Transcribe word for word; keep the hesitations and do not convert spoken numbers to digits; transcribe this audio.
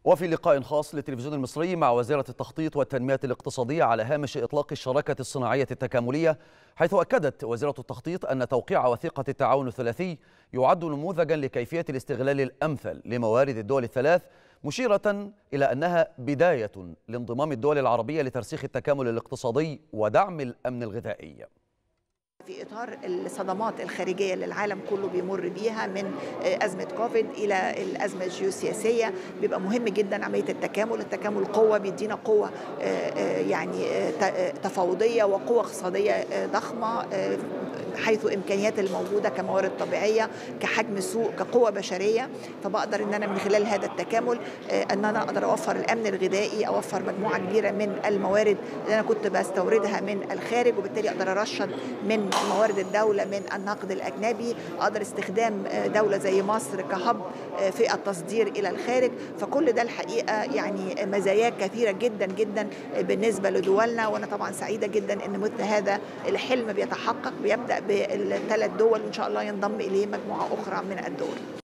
وفي لقاء خاص للتلفزيون المصري مع وزيرة التخطيط والتنمية الاقتصادية على هامش إطلاق الشراكة الصناعية التكاملية، حيث أكدت وزيرة التخطيط أن توقيع وثيقة التعاون الثلاثي يعد نموذجا لكيفية الاستغلال الأمثل لموارد الدول الثلاث، مشيرة إلى أنها بداية لانضمام الدول العربية لترسيخ التكامل الاقتصادي ودعم الأمن الغذائي. في إطار الصدمات الخارجية اللي العالم كله بيمر بيها من أزمة كوفيد إلى الأزمة الجيوسياسية، بيبقى مهم جدا عملية التكامل. التكامل قوة بيدينا قوة يعني تفاوضية وقوة اقتصادية ضخمة، حيث إمكانيات الموجودة كموارد طبيعية، كحجم سوق، كقوة بشرية. فبقدر إن أنا من خلال هذا التكامل أن أنا أقدر أوفر الأمن الغذائي، أوفر مجموعة كبيرة من الموارد اللي أنا كنت بستوردها من الخارج، وبالتالي أقدر أرشد من موارد الدولة من النقد الأجنبي، أقدر استخدام دولة زي مصر كهب في التصدير إلى الخارج. فكل ده الحقيقة يعني مزايا كثيرة جدا جدا بالنسبة لدولنا، وأنا طبعا سعيدة جدا أن مثل هذا الحلم بيتحقق، بيبدأ بالثلاث دول وإن شاء الله ينضم إليه مجموعة أخرى من الدول.